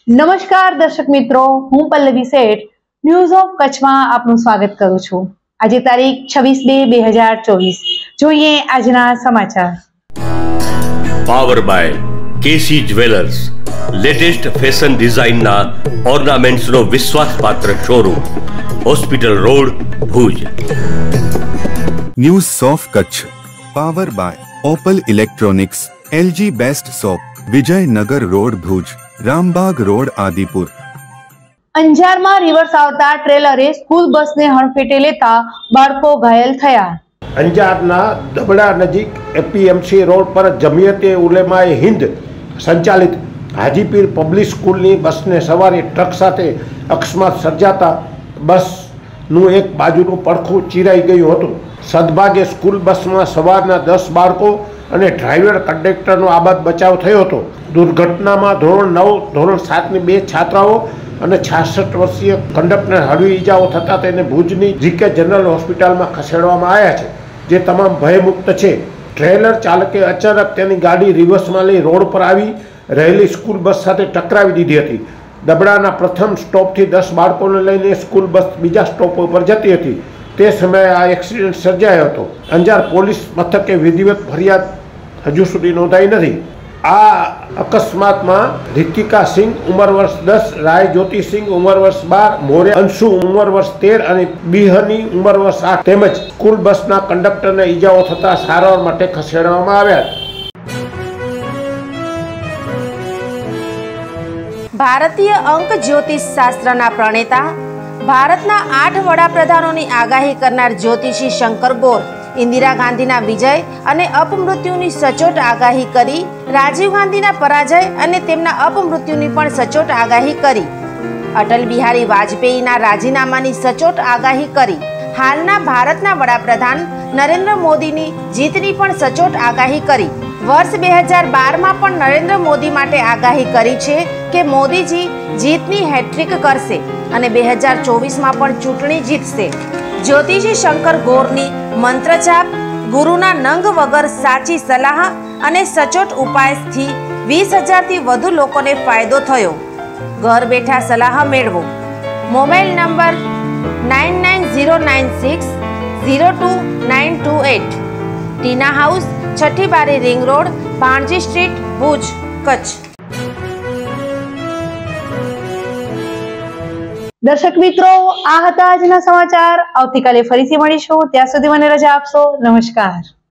નમસ્કાર દર્શક મિત્રો, હું પલ્લવી શેઠ ન્યૂઝ ઓફ કચ્છમાં આપનું સ્વાગત કરું છું। આજે તારીખ 26/2/2024। જોઈએ આજના સમાચાર। Power by KC jewellers, latest fashion ડિઝાઇનના ઓર્નામેન્ટ્સનો વિશ્વાસપાત્ર showroom, hospital road, Bhuj. News of Kutch power by Opal electronics, LG best shop, Vijaynagar road, Bhuj, Rambagh road, Adipur. અંજારમાં રિવર્સ આવતા ટ્રેલરે સ્કૂલ બસને હડફેટે લેતા બાળકો ઘાયલ થયા। અંજારના દબડા નજીક એપીએમસી રોડ પર જમિયતે ઉલેમાએ હિન્દ સંચાલિત હાજીપીર પબ્લિક સ્કૂલની બસને સવારે ટ્રક સાથે અકસ્માત સર્જાતા બસનું એક બાજુનું પડખું ચીરાઈ ગયું હતું। સદભાગે સ્કૂલ બસમાં સવારના 10 બાળકો અને ડ્રાઈવર કંડક્ટરનો આબાદ બચાવ થયો હતો। દુર્ઘટનામાં ધોરણ 9, ધોરણ 7ની 2 છાત્રાઓ અને 66 વર્ષીય કંડક્ટરને હળવી ઈજાઓ થતાં તેને ભુજની જીકે જનરલ હોસ્પિટલમાં ખસેડવામાં આવ્યા છે, જે તમામ ભયમુક્ત છે। ટ્રેલર ચાલકે અચાનક તેની ગાડી રિવર્સમાં લઈ રોડ પર આવી રહેલી સ્કૂલ બસ સાથે ટકરાવી દીધી હતી। દબડાના પ્રથમ સ્ટોપથી 10 બાળકોને લઈને સ્કૂલ બસ બીજા સ્ટોપ ઉપર જતી હતી। તે સમયે આ એક્સિડન્ટ સર્જાયો હતો। અંજાર પોલીસ મથકે વિધિવત ફરિયાદ હજુ સુધી નોંધાઈ નથી। આ અકસ્માતમાં રિતિકા સિંહ ઉંમર વર્ષ 10, રાય જ્યોતિ સિંહ ઉંમર વર્ષ 12, મોરે અંશુ ઉંમર વર્ષ 13 અને બિહની ઉંમર વર્ષ 8 તેમજ સ્કૂલ બસના કંડક્ટરને ઈજાઓ થતા સારવાર માટે ખસેડવામાં આવ્યા। ભારતીય અંક જ્યોતિષ શાસ્ત્રના પ્રણેતા, ભારતના 8 વડાપ્રધાનોની આગાહી કરનાર જ્યોતિષી શંકર ગોર ઇન્દિરા ગાંધીના વિજય અને અપમૃત્યુની સચોટ આગાહી કરી, રાજીવ ગાંધીના પરાજય અને તેમના અપમૃત્યુની પણ સચોટ આગાહી કરી, અટલ બિહારી વાજપેયીના રાજીનામાની સચોટ આગાહી કરી, હાલના ભારતના વડાપ્રધાન નરેન્દ્ર મોદીની જીતની પણ સચોટ આગાહી કરી। વર્ષ 2012માં પણ નરેન્દ્ર મોદી માટે આગાહી કરી છે કે મોદીજી જીતની હેટ્રિક કરશે અને 2024માં પણ ચૂંટણી જીતશે। જ્યોતિષી શંકર ગોરની મંત્રજાપ, ગુરુના નંગ વગર સાચી સલાહ અને સચોટ ઉપાયથી 20,000થી વધુ લોકોને ફાયદો થયો। ઘર બેઠા સલાહ મેળવો। Mobile number 9909602928। ટીના હાઉસ, છઠ્ઠી બારી ring road, Bhanji street, Bhuj, Kutch. દર્શક મિત્રો, આ હતા આજના સમાચાર। આવતીકાલે ફરીથી મળીશું, ત્યાં સુધી મને રજા આપશો। નમસ્કાર।